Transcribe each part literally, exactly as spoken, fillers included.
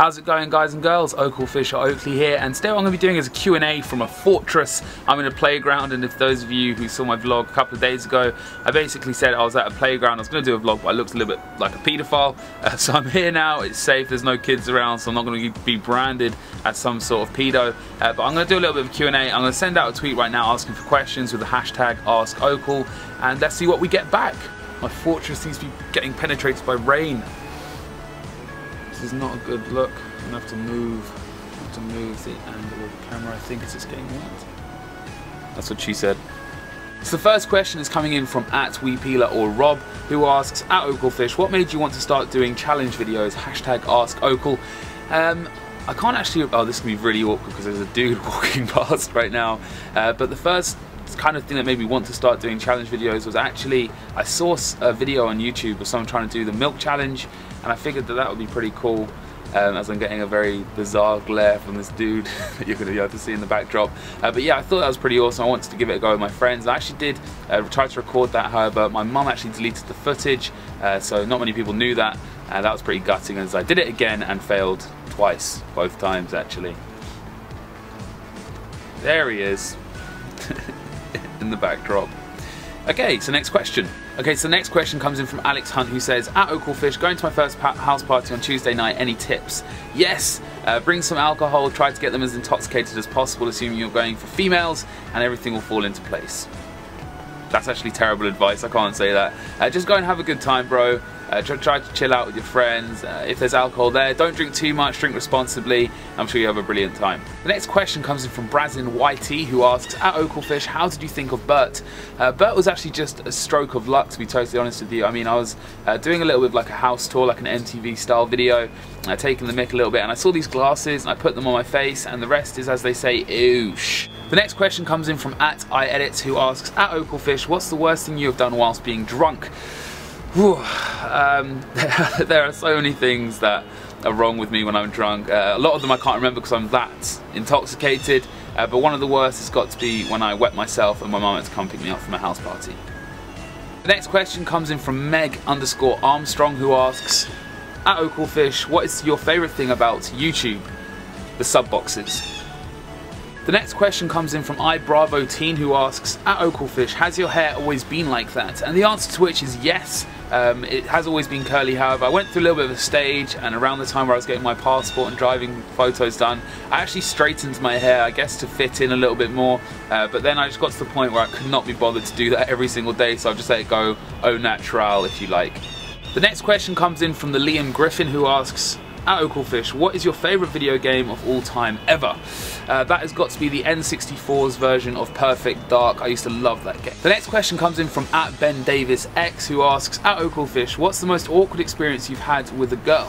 How's it going, guys and girls? Oaklefisher Oakley here, and today what I'm going to be doing is a Q and A from a fortress. I'm in a playground, and if those of you who saw my vlog a couple of days ago, I basically said I was at a playground. I was going to do a vlog, but I looked a little bit like a paedophile. Uh, so I'm here now, it's safe, there's no kids around, so I'm not going to be branded as some sort of pedo. Uh, but I'm going to do a little bit of a Q and A. I'm going to send out a tweet right now asking for questions with the hashtag AskOakle, and let's see what we get back. My fortress seems to be getting penetrated by rain. This is not a good look. I'm gonna have to move, have to move the angle of the camera. I think it's just getting wet. That's what she said. So the first question is coming in from at Weepeeler or Rob, who asks, at Oaklefish, what made you want to start doing challenge videos? Hashtag AskOakle. Um, I can't actually. Oh, this can be really awkward because there's a dude walking past right now. Uh, but the first kind of thing that made me want to start doing challenge videos was actually I saw a video on YouTube of someone trying to do the milk challenge, and I figured that that would be pretty cool, um, as I'm getting a very bizarre glare from this dude that you're going to be able to see in the backdrop. Uh, but yeah, I thought that was pretty awesome. I wanted to give it a go with my friends. I actually did uh, try to record that, however my mum actually deleted the footage, uh, so not many people knew that. Uh, that was pretty gutting, as I did it again and failed twice, both times actually. There he is. In the backdrop. Okay, so next question. Okay, so the next question comes in from Alex Hunt, who says, at Oaklefish, going to my first house party on Tuesday night, any tips? Yes, uh, bring some alcohol, try to get them as intoxicated as possible, assuming you're going for females, and everything will fall into place. That's actually terrible advice, I can't say that. Uh, just go and have a good time, bro. Uh, try, try to chill out with your friends. Uh, if there's alcohol there, don't drink too much, drink responsibly. I'm sure you have a brilliant time. The next question comes in from Brazin Y T, who asks, at Oaklefish, how did you think of Bert? Uh, Bert was actually just a stroke of luck, to be totally honest with you. I mean, I was uh, doing a little bit of like a house tour, like an M T V style video, uh, taking the mick a little bit, and I saw these glasses, and I put them on my face, and the rest is, as they say, oosh. The next question comes in from at iEdit, who asks, at Oaklefish, what's the worst thing you have done whilst being drunk? Whew. Um, there are so many things that are wrong with me when I'm drunk. Uh, a lot of them I can't remember because I'm that intoxicated, uh, but one of the worst has got to be when I wet myself and my mum had to come pick me up from a house party. The next question comes in from Meg underscore Armstrong, who asks, at Oaklefish, what is your favourite thing about YouTube? The sub boxes. The next question comes in from iBravo Teen, who asks, at Oaklefish, has your hair always been like that? And the answer to which is yes. Um, it has always been curly, however I went through a little bit of a stage, and around the time where I was getting my passport and driving photos done, I actually straightened my hair, I guess to fit in a little bit more, uh, but then I just got to the point where I could not be bothered to do that every single day, so I've just let it go au natural, if you like. The next question comes in from the Liam Griffin, who asks, at Oaklefish, what is your favourite video game of all time ever? Uh, that has got to be the N sixty-four's version of Perfect Dark. I used to love that game. The next question comes in from at Ben Davis X, who asks, at Oaklefish, what's the most awkward experience you've had with a girl?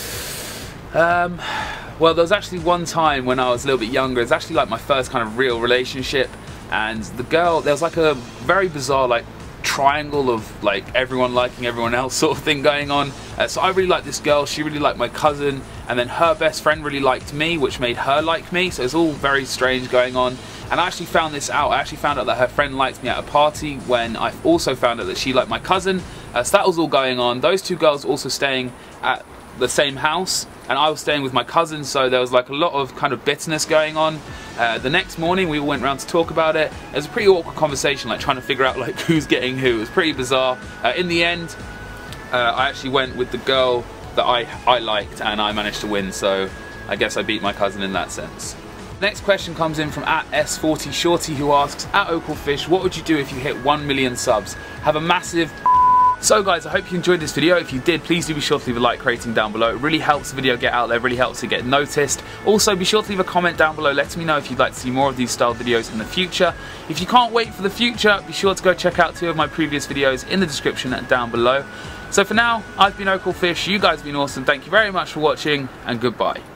Um, well, there was actually one time when I was a little bit younger. It's actually like my first kind of real relationship, and the girl, there was like a very bizarre like triangle of like everyone liking everyone else sort of thing going on. Uh, so I really liked this girl, she really liked my cousin, and then her best friend really liked me, which made her like me, so it's all very strange going on. And I actually found this out, I actually found out that her friend liked me at a party when I also found out that she liked my cousin. Uh, so that was all going on. Those two girls also staying at the same house, and I was staying with my cousin, so there was like a lot of kind of bitterness going on. Uh, the next morning we all went around to talk about it. It was a pretty awkward conversation, like trying to figure out like who's getting who. It was pretty bizarre. Uh, in the end, uh, I actually went with the girl that I, I liked, and I managed to win, so I guess I beat my cousin in that sense. Next question comes in from at S forty Shorty, who asks, at Oaklefish, what would you do if you hit one million subs? Have a massive... So guys, I hope you enjoyed this video. If you did, please do be sure to leave a like rating down below. It really helps the video get out there, really helps it get noticed. Also, be sure to leave a comment down below letting me know if you'd like to see more of these style videos in the future. If you can't wait for the future, be sure to go check out two of my previous videos in the description and down below. So for now, I've been Oaklefish, you guys have been awesome, thank you very much for watching, and goodbye.